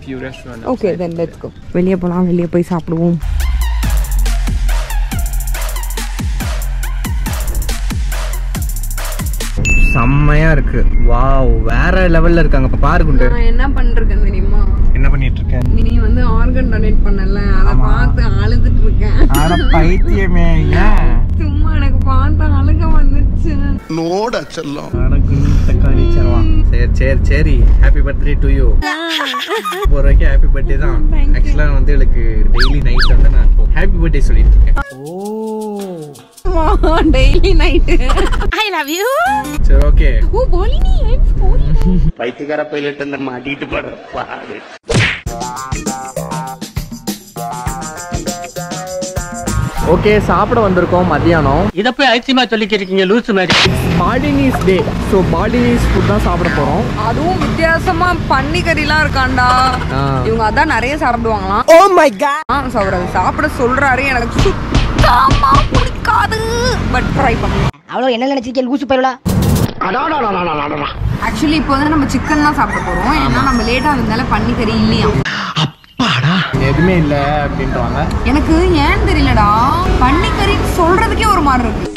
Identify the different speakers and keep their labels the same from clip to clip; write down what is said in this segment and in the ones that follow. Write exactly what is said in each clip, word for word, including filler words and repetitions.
Speaker 1: few restaurants.
Speaker 2: Okay, then let's go. வெளிய போலாம், வெளிய போய் சாப்பிடுவோம்.
Speaker 3: செம்மையா இருக்கு. வாவ், வேற லெவல்ல இருக்காங்க பாரு குண்டு.
Speaker 2: நான் என்ன பண்றேன் தெரியுமா?
Speaker 3: என்ன பண்ணிட்டு இருக்க?
Speaker 2: நீ வந்து ஆர்கன் டொனேட் பண்ணல, அத பார்த்து அழுதுட்டு இருக்கேன்.
Speaker 3: அட பைத்தியமே, ஏன்?
Speaker 2: சும்மா எனக்கு பார்த்து அழுக வந்துச்சு.
Speaker 4: நோட செல்லம்.
Speaker 3: அட குண்டு தக்காளி சரவா. சரி சரி சரி, ஹேப்பி பர்த்டே டு யூ. போறக்கே ஹேப்பி பர்த்டே தான். एक्चुअली வந்து எனக்கு டெய்லி நைட் வந்து நான் ஹேப்பி பர்த்டே சொல்லிட்டு இருக்கேன்.
Speaker 2: Oh daily night I love you.
Speaker 3: சரி ஓகே.
Speaker 2: ஓ போலினி ஐ அம் போலினி.
Speaker 4: பைத்தியக்கார பைலட் அந்த மாட்டிட்டு போற பாடு.
Speaker 3: ஓகே, சாப்பிட வந்திருக்கோம் மதியானம்.
Speaker 5: இத போய் ஐசியமா சொல்லிக்கிறீங்க லூஸ் மாதிரி.
Speaker 3: Balinese day. So Balinese food தான் சாப்பிட போறோம்.
Speaker 2: அதுவும் வித்தியாசமா பன்னி கறிலாம் இருக்காண்டா. இவங்க அதான் நிறைய சாப்பிடுவாங்களாம்.
Speaker 3: Oh my God.
Speaker 2: சோ அவர் சாப்பிட சொல்றாரு. எனக்கு சுத்தமா பிடிக்காது. பட் ட்ரை பண்ணலாம்.
Speaker 5: அவ்வளோ என்ன நினைச்சிருக்கீங்க லூசு பையலா?
Speaker 2: ஆக்சுவலி இப்போ வந்து நம்ம சிக்கன் தான் சாப்பிட போறோம். ஏன்னா நம்ம லேட்டா வந்ததால பன்னி கறி இல்லையா.
Speaker 3: எதுவுமே இல்ல அப்படின்றாங்க.
Speaker 2: எனக்கு ஏன் தெரியலடா, பன்னிக்கறின்னு சொல்றதுக்கே ஒரு மாதிரி இருக்கு.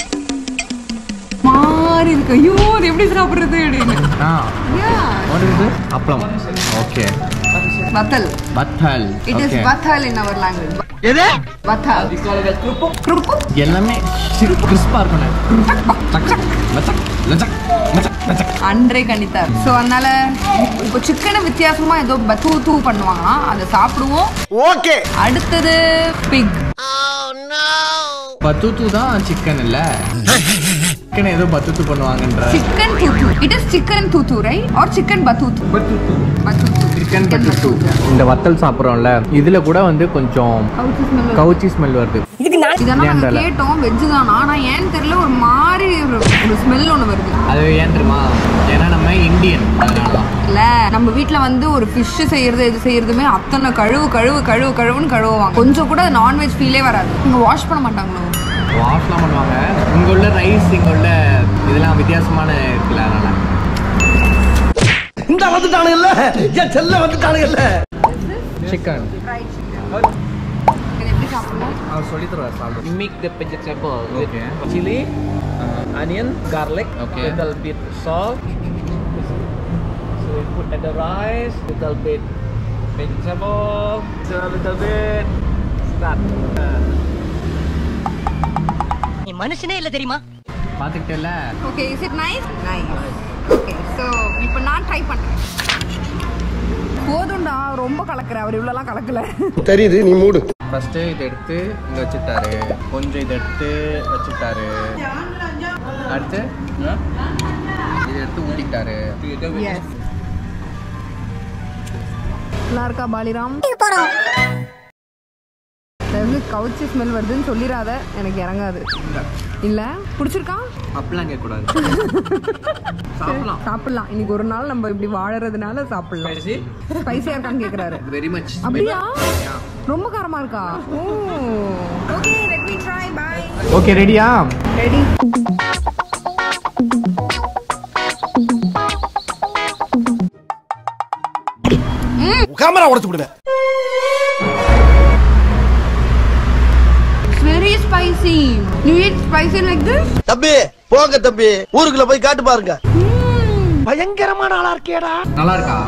Speaker 2: மாறி இருக்கு. ஐயோ அது எப்படி சாப்பிடுறது அப்படின்னு.
Speaker 3: What is it? Appalam. Okay.
Speaker 2: Vathal.
Speaker 3: Vathal.
Speaker 2: It is வத்தல் in our language.
Speaker 3: எது?
Speaker 2: வத்தல். We call it குருப்பு. குருப்பு.
Speaker 3: எல்லாமே கிறிஸ்பா இருக்கணும். லச்சக் லச்சக் லச்சக் லச்சக் லச்சக்.
Speaker 2: அன்றே கணித்தார். சோ அதனால இப்போ சிக்கனை வித்தியாசமா ஏதோ பத்து தூ பண்ணுவாங்க, அதை சாப்பிடுவோம்.
Speaker 4: ஓகே.
Speaker 2: அடுத்தது பிக்.
Speaker 4: Oh no.
Speaker 3: பத்துத்து தான் சிக்கன் இல்ல. சிக்கன் ஏதோ பத்துத்து பண்ணுவாங்கன்ற.
Speaker 2: சிக்கன் தூத்து. It is chicken தூத்து, right? Or chicken பத்துத்து.
Speaker 3: பத்துத்து.
Speaker 2: பத்துத்து.
Speaker 3: சிக்கன் பத்துத்து. இந்த வத்தல் சாப்பிடுறோம்ல, இதுல கூட வந்து கொஞ்சம் கவுச்சி ஸ்மெல் வருது.
Speaker 2: இதெல்லாம் நாங்க கேட்டோம் வெஜ் தானா, ஆனா ஏன்னு தெரியல ஒரு மாதிரி ஒரு ஸ்மெல் ஒன்று வருது.
Speaker 3: அது ஏன் தெரியுமா? ஏன்னா நம்ம இந்தியன், அதனாலதான்.
Speaker 2: இல்ல நம்ம வீட்டுல வந்து ஒரு ஃபிஷ் செய்யறது எது செய்யறதுமே அத்தனை கழுவு கழுவு கழுவு கழுவுன்னு கழுவுவாங்க. கொஞ்சம் கூட நான்வெஜ் ஃபீலே வராது. இங்க வாஷ் பண்ண மாட்டாங்களோ?
Speaker 3: வாஷ்லாம் பண்ணுவாங்க. இங்க உள்ள ரைஸ், இங்க உள்ள இதெல்லாம் வித்தியாசமான இருக்குல்ல, அதனால.
Speaker 4: இந்த வந்துட்டானு இல்ல, ஏன் செல்ல வந்துட்டானு இல்ல.
Speaker 3: சிக்கன்.
Speaker 2: இது எப்படி சாப்பிடணும்?
Speaker 3: நான் சொல்லி தருவேன் சாப்பிடு.
Speaker 1: You make the vegetable
Speaker 3: Okay.
Speaker 1: with chili, uh, onion, garlic,
Speaker 3: Okay.
Speaker 1: little bit salt. So we put at the rice, little bit vegetable, so a little bit that.
Speaker 5: நீ மனுஷனே இல்ல தெரியுமா?
Speaker 3: பாத்துக்கிட்டேல.
Speaker 2: Okay, is it nice? Nice. Okay, so இப்போ நான் try பண்றேன். போதும்டா, ரொம்ப கலக்குற. அவர் இவ்வளோலாம் கலக்கல.
Speaker 4: தெரியுது, நீ மூடு.
Speaker 3: ஃபர்ஸ்ட் இதை எடுத்து இங்க வச்சுட்டாரு. கொஞ்சம் இதை எடுத்து வச்சுட்டாரு. அடுத்து இதை எடுத்து ஊட்டிட்டாரு.
Speaker 2: எஸ். நல்லா இருக்கா பாலிராம்? கவுச்சி ஸ்மெல் வருதுன்னு சொல்லிடாத, எனக்கு இறங்காது. இல்ல பிடிச்சிருக்கா?
Speaker 3: அப்படிலாம் கேட்க கூடாது. சாப்பிடலாம்
Speaker 2: சாப்பிடலாம். இன்னைக்கு ஒரு நாள் நம்ம இப்படி வாழறதுனால சாப்பிடலாம். ஸ்பைசியா இருக்கான்னு கேக்குறாரு.
Speaker 3: Very much.
Speaker 2: அப்படியா? ரொம்ப காரமா இருக்கா? Oh okay, let me try. Bye.
Speaker 3: Okay, ரெடியா?
Speaker 2: ரெடி.
Speaker 4: கேமரா உடைச்சு விடுவேன்.
Speaker 2: Very spicy. You eat spicy like this?
Speaker 4: தம்பி போங்க தம்பி, ஊருக்குள்ள போய் காட்டு பாருங்க. பயங்கரமான ஆளா இருக்கேடா.
Speaker 3: நல்லா இருக்கா?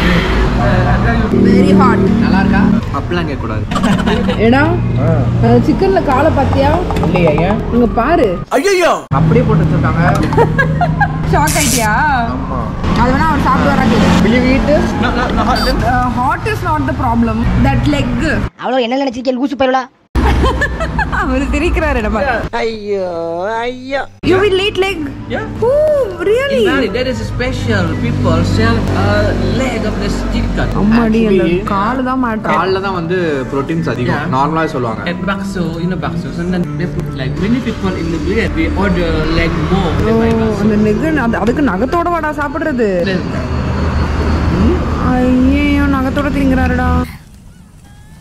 Speaker 2: Very hot.
Speaker 3: நல்லா இருக்கா? அப்படிலாம் கேட்க கூடாது.
Speaker 2: ஏடா சிக்கன்ல காலை பாத்தியா?
Speaker 3: இல்லையா? ஏன்?
Speaker 2: இங்க பாரு.
Speaker 4: ஐயோ,
Speaker 3: அப்படியே போட்டு வச்சிருக்காங்க.
Speaker 2: ஷாக் ஆயிட்டியா?
Speaker 3: ஆமா.
Speaker 2: அது வேணா அவர் சாப்பிடுவாரா கேளு.
Speaker 3: Will you eat this?
Speaker 1: No, no, no, hot.
Speaker 2: Uh, hot is not the problem. That leg.
Speaker 5: அவ்வளோ என்ன நினைச்சிருக்கீங்க லூசு பையலா?
Speaker 2: அவர் திரிக்கிறாரு நம்ம.
Speaker 4: ஐயோ ஐயோ.
Speaker 2: You will eat leg?
Speaker 1: Yeah.
Speaker 2: Oh, really?
Speaker 1: In Bali, there is a special people sell a leg of this chicken.
Speaker 2: அம்மாடி, அந்த கால் தான் மாட்டா.
Speaker 3: கால்ல தான் வந்து புரோட்டீன்ஸ் அதிகம் நார்மலா சொல்லுவாங்க.
Speaker 1: At bakso, in a bakso, and then they put like many people in the bread. We order leg more than my bakso.
Speaker 2: அந்த நெகு அதுக்கு நகத்தோட வாடா சாப்பிடுறது. ஐயோ, நகத்தோட திங்கறாருடா.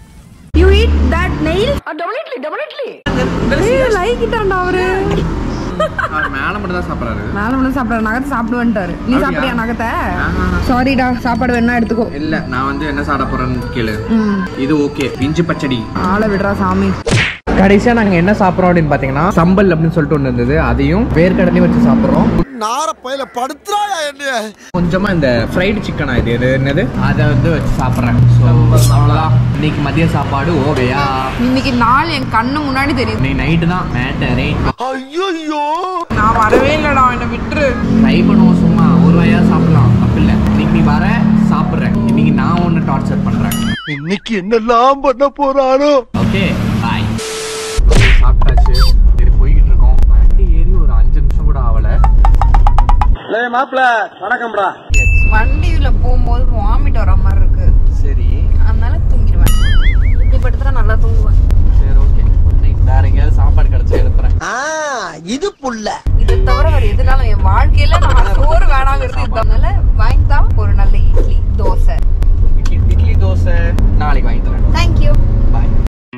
Speaker 2: You eat that nail? Oh, definitely, definitely. Hey, like it and அவரு.
Speaker 3: மேல மட்டும் தான் சாப்பிடுறாரு.
Speaker 2: மேல மட்டும் சாப்பிடுற நகத்தை சாப்பிடுவேன்ட்டாரு. நீ சாப்பிடுறியா நகத்தை? சாரிடா, சாப்பாடு வேணா எடுத்துக்கோ.
Speaker 3: இல்ல நான் வந்து என்ன சாப்பிட போறேன்னு கேளு. இது ஓகே, இஞ்சி பச்சடி.
Speaker 2: ஆளை விடுறா சாமி.
Speaker 3: கடைசியா நாங்க என்ன சாப்பிடுறோம் அப்படின்னு பாத்தீங்கன்னா சம்பல் அப்படின்னு சொல்லிட்டு ஒண்ணு இருந்தது, அதையும் வேர்க்கடலையும் வச்சு சாப்பிடுறோம்.
Speaker 4: நார பையில படுத்துறாயா என்ன?
Speaker 3: கொஞ்சமா இந்த ஃப்ரைடு சிக்கனா இது இது என்னது அதை வந்து வச்சு சாப்பிட்றேன். ஸோ அவ்வளோதான் இன்னைக்கு மதிய சாப்பாடு. ஓகேயா?
Speaker 2: இன்னைக்கு நாள் என் கண்ணு முன்னாடி தெரியும்.
Speaker 3: இன்னைக்கு நைட்டு தான் மேட்டரே.
Speaker 4: ஐயோ
Speaker 2: நான் வரவே இல்லடா, என்ன விட்டுரு.
Speaker 3: ட்ரை பண்ணுவோம், சும்மா ஒரு வகையா சாப்பிடலாம், தப்பு இல்லை. இன்னைக்கு நீ வர சாப்பிட்றேன், இன்னைக்கு நான் ஒன்று டார்ச்சர் பண்றேன்.
Speaker 4: இன்னைக்கு என்னெல்லாம் பண்ண போறானோ.
Speaker 3: Okay bye. சாப்பிட்டாச்சு, சரி போய்கிட்டு இருக்கோம். வண்டி ஏறி ஒரு அஞ்சு நிமிஷம் கூட ஆகல.
Speaker 4: மாப்பிள்ள வணக்கம்டா.
Speaker 2: வண்டியில போகும்போது வாமிட் வர மாதிரி இருக்கு.
Speaker 3: சரி,
Speaker 2: அதனால தூங்கிடுவேன். இப்படி படுத்துறா நல்லா தூங்குவேன்.
Speaker 3: சரி ஓகே. வேற எங்கேயாவது சாப்பாடு கிடைச்சா எழுப்புறேன்.
Speaker 4: இது புள்ள.
Speaker 2: இதை தவிர வேற எதுனாலும் என் வாழ்க்கையில நான் சோறு வேணாங்கிறது இதனால வாங்கிட்டா ஒரு நல்ல இட்லி தோசை.
Speaker 3: இட்லி இட்லி தோசை நாளைக்கு வாங்கி தரேன்.
Speaker 2: தேங்க்யூ.
Speaker 3: பாய்.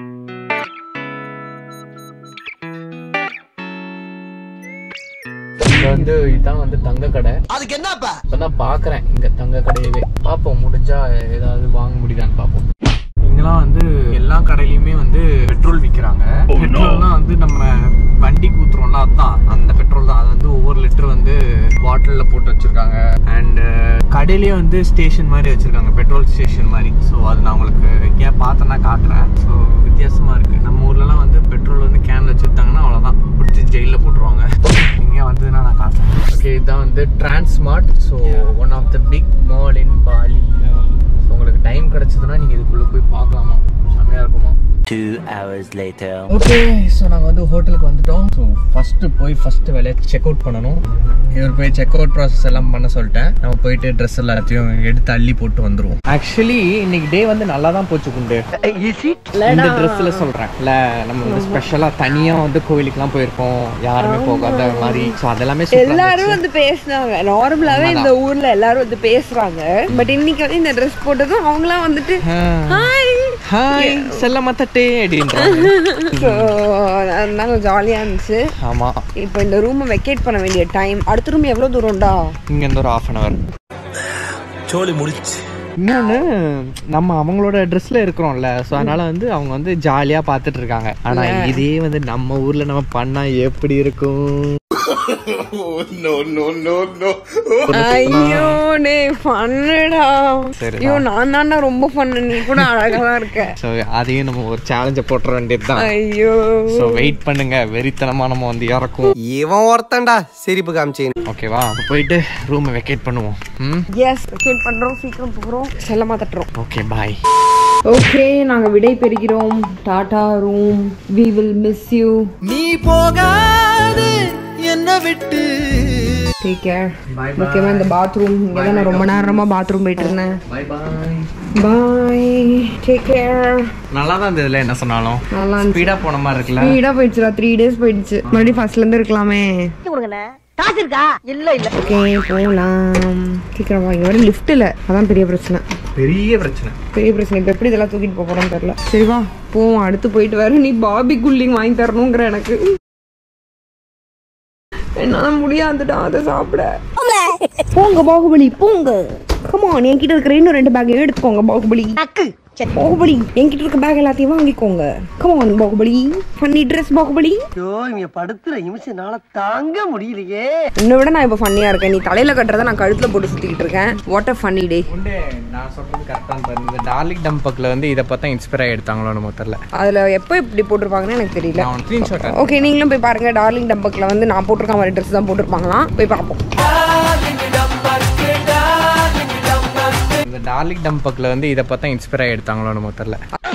Speaker 3: வந்து இதான் வந்து தங்க கடை.
Speaker 4: அதுக்கு என்னப்பா?
Speaker 3: இப்பதான் பாக்குறேன் இங்க தங்க கடையவே. பாப்போம், முடிஞ்சா ஏதாவது வாங்க முடியுதான்னு பாப்போம். இங்கெல்லாம் வந்து எல்லா கடையிலயுமே வந்து பெட்ரோல் விற்கிறாங்க. பெட்ரோல்னா வந்து நம்ம வண்டிக்கு ஊத்துறோம்ல, அதுதான் அந்த பெட்ரோல் தான். அது வந்து ஒவ்வொரு லிட்டர் வந்து பாட்டில்ல போட்டு வச்சிருக்காங்க. அண்ட் கடையிலேயே வந்து ஸ்டேஷன் மாதிரி வச்சிருக்காங்க, பெட்ரோல் ஸ்டேஷன் மாதிரி. ஸோ அது நான் உங்களுக்கு எங்கேயா பார்த்தேன்னா காட்டுறேன். ஸோ வித்தியாசமா இருக்கு. நம்ம ஊர்லலாம் வந்து பெட்ரோல் வந்து கேன்ல வச்சுருந்தாங்கன்னா அவ்வளோதான், பிடிச்சி ஜெயிலில் போட்டுருவாங்க. இங்கே வந்ததுன்னா நான் காட்டுறேன். ஓகே, இதுதான் வந்து Transmart. So one of the big mall in Bali. So உங்களுக்கு டைம் கிடைச்சதுன்னா நீங்கள் இதுக்குள்ளே போய் பார்க்கலாமா, செம்மையாக இருக்குமா.
Speaker 6: Two hours later.
Speaker 3: Okay, so நாங்கள் வந்து ஹோட்டலுக்கு வந்துட்டோம். ஸோ ஃபஸ்ட்டு போய் ஃபஸ்ட்டு வேலையை செக் அவுட் பண்ணணும். இவர் போய் செக் அவுட் ப்ராசஸ் எல்லாம் பண்ண சொல்லிட்டேன். நம்ம போயிட்டு ட்ரெஸ் எல்லாத்தையும் எடுத்து அள்ளி போட்டு வந்துடுவோம். ஆக்சுவலி இன்னைக்கு டே வந்து நல்லா தான் போச்சு குண்டு. இந்த ட்ரெஸ்ஸில் சொல்கிறேன் இல்லை, நம்ம வந்து ஸ்பெஷலாக தனியாக வந்து கோவிலுக்குலாம் போயிருக்கோம், யாருமே போகாத மாதிரி. ஸோ அதெல்லாமே
Speaker 2: எல்லாரும் வந்து பேசினாங்க. நார்மலாவே இந்த ஊர்ல எல்லாரும் வந்து பேசுறாங்க. பட் இன்னைக்கு வந்து இந்த ட்ரெஸ் போட்டதும் அவங்களாம் வந்துட்டு ஹாய்
Speaker 3: ஹாய் செல்லம்மா தட்டே அப்படின்றாங்க.
Speaker 2: ஸோ அதனால ஜாலியாக இருந்துச்சு.
Speaker 3: ஆமாம்,
Speaker 2: இப்போ இந்த ரூமை வெக்கேட் பண்ண வேண்டிய டைம். அடுத்த ரூம் எவ்வளோ தூரம்டா?
Speaker 3: இங்கேருந்து ஒரு ஹாஃப் அன் அவர்.
Speaker 4: சோலி முடிச்சு.
Speaker 3: இன்னொன்று, நம்ம அவங்களோட ட்ரெஸ்ல இருக்கிறோம்ல, ஸோ அதனால வந்து அவங்க வந்து ஜாலியாக பார்த்துட்டு இருக்காங்க. ஆனால் இதே வந்து நம்ம ஊரில் நம்ம பண்ணா எப்படி இருக்கும்?
Speaker 2: ஐயோ நே ஃபன்னுடா. ஐயோ நான் தான்டா ரொம்ப ஃபன்னு, நீ கூட அழகா தான் இருக்க.
Speaker 3: ஸோ அதையும் நம்ம ஒரு சேலஞ்சை போட்டுற வேண்டியது தான்.
Speaker 2: ஐயோ,
Speaker 3: ஸோ வெயிட் பண்ணுங்க, வெறித்தனமா நம்ம வந்து இறக்கும்.
Speaker 4: இவன் ஒருத்தன்டா சிரிப்பு காமிச்சேன்.
Speaker 3: ஓகேவா, போயிட்டு ரூமை வெக்கேட் பண்ணுவோம். ம்,
Speaker 2: எஸ் வெக்கேட் பண்றோம், சீக்கிரம் போகிறோம், செல்லமா தட்டுறோம்.
Speaker 3: Okay bye.
Speaker 2: ஓகே, நாங்க விடை பெறுகிறோம். டாடா room, we will miss you.
Speaker 4: நீ போகாது என்ன விட்டு.
Speaker 2: Take care. முக்கியமா இந்த பாத்ரூம், இங்க தான் நான் ரொம்ப நேரமா பாத்ரூம் போயிட்டு இருந்தேன்.
Speaker 3: Bye bye
Speaker 2: bye, take care.
Speaker 3: நல்லா தான் இருந்ததுல, என்ன சொன்னாலும்
Speaker 2: நல்லா இருந்துச்சு.
Speaker 3: ஸ்பீடா போன மாதிரி இருக்குல்ல.
Speaker 2: ஸ்பீடா போயிடுச்சுடா, த்ரீ டேஸ் போயிடுச்சு. மறுபடியும் ஃபர்ஸ்ட்ல இருந்து இருக்கலாமே.
Speaker 5: காசு இருக்கா? இல்ல இல்ல.
Speaker 2: ஓகே போலாம், சீக்கிரம் வா. இங்க வர லிஃப்ட் இல்ல, அதான் பெரிய பிரச்சனை.
Speaker 3: பெரிய பிரச்சனை
Speaker 2: பெரிய பிரச்சனை. இப்போ எப்படி இதெல்லாம் தூக்கிட்டு போக போறோம்னு தெரியல. சரி வா போவோம். அடுத்து போயிட்டு வர நீ பாபி கூலிங் வாங்கி தரணுங்கிற எனக்கு. என்னால முடியாதுடா அதை சாப்பிட. போங்க பாகுபலி போங்க. கமான், என்கிட்ட இருக்கிற இன்னும் ரெண்டு பேக் எடுத்துக்கோங்க பாகுபலி. பாகுபலி என்கிட்ட இருக்க பேக் எல்லாத்தையும் வாங்கிக்கோங்க. Come on Baahubali, funny dress Baahubali.
Speaker 5: ஐயோ இவங்க படுத்துற நிமிஷம்னால தாங்க முடியலையே.
Speaker 2: உன்னை விட நான் இப்போ ஃபன்னியா இருக்கேன். நீ தலையில கட்டுறத நான் கழுத்துல போட்டு சுத்திக்கிட்டு இருக்கேன். What a funny day.
Speaker 3: உண்டு, நான் சொல்றது கரெக்டாக பாருங்க. இந்த டார்லிங் டம்பக்கில் வந்து இதை பார்த்தா இன்ஸ்பயர் ஆகி எடுத்தாங்களோ நம்ம தெரியல.
Speaker 2: அதுல எப்போ இப்படி போட்டிருப்பாங்கன்னு எனக்கு தெரியல.
Speaker 3: நான் ஸ்க்ரீன்ஷாட்.
Speaker 2: ஓகே, நீங்களும் போய் பாருங்க. டார்லிங் டம்பக்கில் வந்து நான் போட்டிருக்க மாதிரி ட்ரெஸ் தான் போட்டிருப்பாங்களாம். போய் பார்ப்போம்.
Speaker 3: இந்த டார்லிங் டம்பக்கில் வந்து இதை பார்த்தா இன்ஸ்பயர் ஆகி எடுத்தாங்களோ நம்ம தெரியல.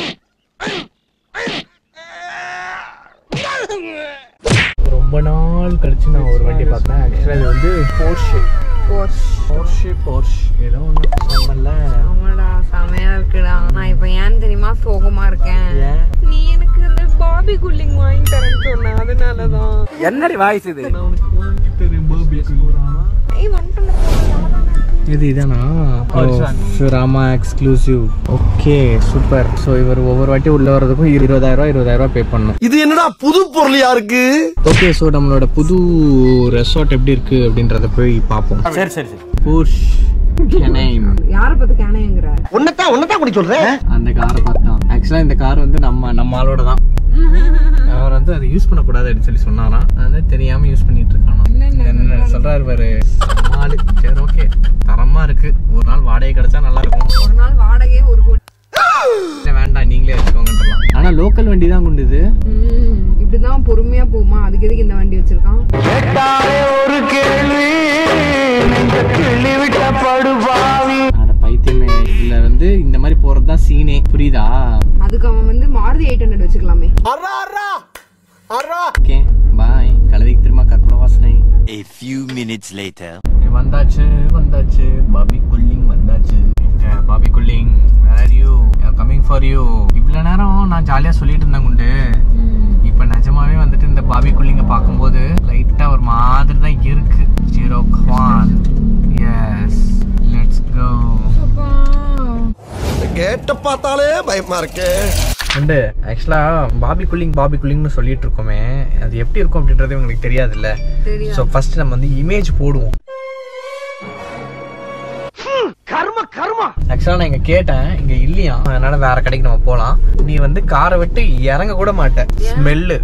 Speaker 3: ரொம்ப நாள் கழிச்சு நான் ஒரு வண்டி பார்த்தேன். ஆக்சுவலாக இது வந்து போர்ஷே போர்ஷே போர்ஷ் ஏதோ ஒன்று சொன்னல.
Speaker 2: ஆமாடா, செமையா இருக்குடா. நான் இப்போ ஏன்னு தெரியுமா சோகமா இருக்கேன்? நீ எனக்கு அந்த பாபி கூலிங் வாங்கி தரேன்னு சொன்ன, அதனாலதான்.
Speaker 4: என்னடி வாய்ஸ் இது?
Speaker 3: நான் உனக்கு வாங்கி தரேன் பாபி கூலிங்.
Speaker 2: ஏய் வந்துட்டேன்.
Speaker 3: இது இதானா ராமா எக்ஸ்க்ளூசிவ். Okay super. ஸோ இவர் ஒவ்வொரு வாட்டி உள்ள வர்றதுக்கும் இருபதாயிரம் ரூபாய் இருபதாயிரம் ரூபாய் பே பண்ணணும்.
Speaker 4: இது என்னடா புது பொருளியா இருக்கு.
Speaker 3: ஓகே ஸோ நம்மளோட புது ரெசார்ட் எப்படி இருக்கு அப்படின்றத போய் பார்ப்போம். சரி சரி சரி. புஷ் கேனைம்.
Speaker 2: யாரை பார்த்து கேனைங்கற?
Speaker 4: உன்னதான் உன்னதான் குடி சொல்றேன்.
Speaker 3: அந்த காரை பார்த்தோம். ஆக்சுவலா இந்த கார் வந்து நம்ம நம்ம ஆளோட தான். அவர் வந்து அதை யூஸ் பண்ணக்கூடாது அப்படின்னு சொல்லி சொன்னாராம். அதை தெரியாம யூஸ் பண்ணிட்டு இருக்கானா. என்ன சொல்றாரு பாரு. ஆளு சரி ஓகே தரமா இருக்கு. ஒரு நாள் வாடகை கிடைச்சா நல்லா இருக்கும்.
Speaker 2: ஒரு நாள் வாடகையே ஒரு கோடி.
Speaker 3: வேண்டாம் நீங்களே வச்சுக்கோங்கன்றலாம். ஆனா லோக்கல் வண்டி தான் கொண்டுது.
Speaker 2: இப்படிதான் பொறுமையா போமா. அதுக்கு எதுக்கு இந்த வண்டி வச்சிருக்கான்?
Speaker 4: ஒரு கேள்வி கேள்வி விட்ட படுபாவி.
Speaker 3: அட பைத்தியமே. இதுல வந்து இந்த மாதிரி போறதுதான் சீனே. புரியுதா?
Speaker 2: அதுக்கு அவன் வந்து மாருதி எயிட் ஹண்ட்ரட் வச்சுக்கலாமே.
Speaker 3: Okay bye. கலவைக்கு திரும்ப கற்பனை வாசனை.
Speaker 6: A few minutes later.
Speaker 3: வந்தாச்சு வந்தாச்சு பாபி குல்லிங் வந்தாச்சு. எங்க babi guling where are you? I am coming for you. இவ்வளவு நேரம் நான் ஜாலியா சொல்லிட்டு இருந்தேன் குண்டு. இப்ப நிஜமாவே வந்துட்டு இந்த பாபி குல்லிங்க பாக்கும்போது லைட்டா ஒரு மாதிரி தான் இருக்கு. ஜீரோ குவான். Yes let's go.
Speaker 4: கேட்ட பார்த்தாலே பயமா இருக்கு.
Speaker 3: உண்டு ஆக்சுவலா பாபி குல்லிங் பாபி குல்லிங்னு சொல்லிட்டு இருக்கோமே அது எப்படி இருக்கும் அப்படின்றது உங்களுக்கு தெரியாதுல்ல. ஸோ ஃபர்ஸ்ட் நம்ம வந்து இமேஜ் போடுவோம்.
Speaker 4: கர்ம கர்மா.
Speaker 3: ஆக்சுவலா நான் இங்க கேட்டேன் இங்க இல்லையா, அதனால வேற கடைக்கு நம்ம போலாம். நீ வந்து காரை விட்டு இறங்க கூட மாட்ட. ஸ்மெல்லு.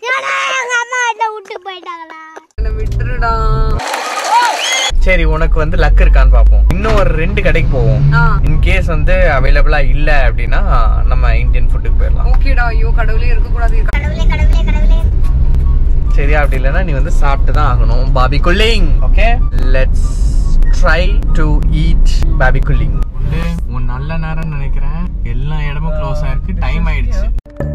Speaker 2: விட்டுருடா.
Speaker 3: சரி உனக்கு வந்து லக் இருக்கான்னு பாப்போம். இன்னும் ஒரு ரெண்டு கடைக்கு போவோம். இன் கேஸ் வந்து அவைலபிளா இல்ல அப்படின்னா நம்ம இந்தியன் ஃபுட்டுக்கு போயிடலாம்.
Speaker 2: ஓகேடா. ஐயோ கடவுளே இருக்க கூடாது. கடவுளே கடவுளே கடவுளே.
Speaker 3: சரியா? அப்படி இல்லைன்னா நீ வந்து சாப்பிட்டு தான் ஆகணும் babi guling. Okay let's try to eat babi guling. உன் நல்ல நேரம் நினைக்கிறேன். எல்லா இடமும் க்ளோஸ் ஆயிருக்கு. டைம் ஆயிடுச்சு.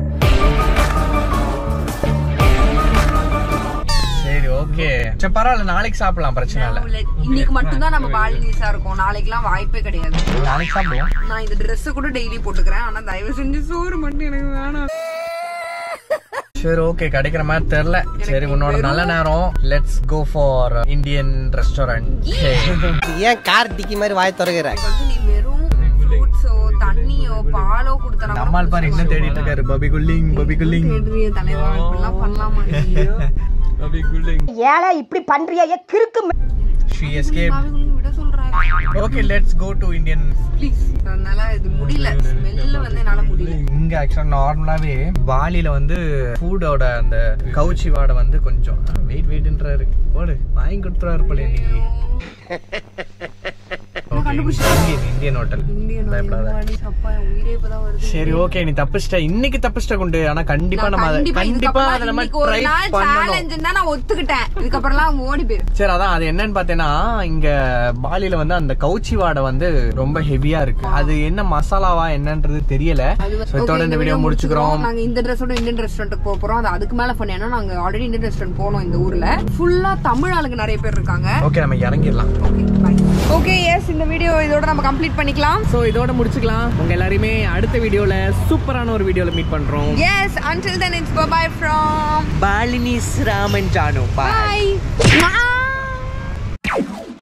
Speaker 3: சரி ஓகே சரி பரவாயில்ல. நாளைக்கு சாப்பிடலாம் பிரச்சனை இல்ல.
Speaker 2: இன்னைக்கு மட்டும் தான் நம்ம பாலினிஸா இருக்கும். நாளைக்குலாம் வாய்ப்பே கிடையாது.
Speaker 3: நாளைக்கு சாப்பிடுவோம்.
Speaker 2: நான் இந்த ட்ரெஸ் கூட டெய்லி போட்டுக்கிறேன். ஆனா தயவு செஞ்சு சோறு மட்டும் எனக்கு வேணாம்.
Speaker 3: சரி ஓகே கிடைக்கிற மாதிரி தெரியல. சரி உன்னோட நல்ல நேரம். Let's go for Indian restaurant.
Speaker 5: ஏன் கார் டிக்கி மாதிரி வாய் திறக்கிற?
Speaker 2: நீ வெறும் ஃப்ரூட்ஸோ தண்ணியோ பாலோ கொடுத்தா
Speaker 3: நம்மால் பாரு இன்னும் தேடிட்டு இருக்காரு. பாபி குல்லிங் பாபி குல்லிங்.
Speaker 2: தேடுறிய தலைவா இப்படிலாம் பண்ணலாமா?
Speaker 3: பாபி குல்லிங்
Speaker 2: ஏளா இப்படி பண்றியா? கிறுக்கு.
Speaker 3: she escaped.
Speaker 2: விட சொல்றாங்க.
Speaker 3: Okay let's go to Indian
Speaker 2: please. அதனால இது முடியல. ஸ்மெல்ல வந்து என்னால முடியல.
Speaker 3: இங்க ஆக்சுவலா நார்மலாவே பாலில வந்து ஃபுட்டோட அந்த கவுச்சி வாடை வந்து கொஞ்சம் வெயிட் வெயிட்ன்றாரு. போடு வாங்கி கொடுத்துறாரு போல இன்னைக்கு. Indian hotel. சரி ஓகே நீ தப்பிச்சிட்ட. இன்னைக்கு தப்பிச்சிட்ட குண்டு. ஆனா கண்டிப்பா நம்ம கண்டிப்பா அதை நம்ம ட்ரை பண்ணணும்.
Speaker 2: நான் ஒத்துக்கிட்டேன். இதுக்கப்புறம்லாம் ஓடி போயிரு.
Speaker 3: சரி அதான் அது என்னன்னு பாத்தேன்னா இங்க பாலில வந்து அந்த கவுச்சி வாடை வந்து ரொம்ப ஹெவியா இருக்கு. அது என்ன மசாலாவா என்னன்றது தெரியல. இதோட இந்த வீடியோ முடிச்சுக்கிறோம்.
Speaker 2: நாங்க இந்த ட்ரெஸ்ஸோட இந்தியன் ரெஸ்டாரண்ட்டுக்கு போக போறோம். அது அதுக்கு மேல பண்ண ஏன்னா நாங்க ஆல்ரெடி இந்தியன் ரெஸ்டாரண்ட் போனோம். இந்த ஊர்ல ஃபுல்லா தமிழ் ஆளுங்க நிறைய பேர் இருக்காங்க.
Speaker 3: ஓகே நம்ம இறங்கிடலாம்.
Speaker 2: Okay bye. ஓகே எஸ் இந்த வீடியோ இதோட நம்ம கம்ப்ளீட் பண்ணிக்கலாம்.
Speaker 3: சோ இதோட முடிச்சுக்கலாம். உங்க எல்லாரையுமே அடுத்த வீடியோல சூப்பரான ஒரு வீடியோல மீட் பண்றோம்.
Speaker 2: Yes until then it's bye bye from
Speaker 3: Balinese Ram and Jaanu. Bye.
Speaker 2: Bye.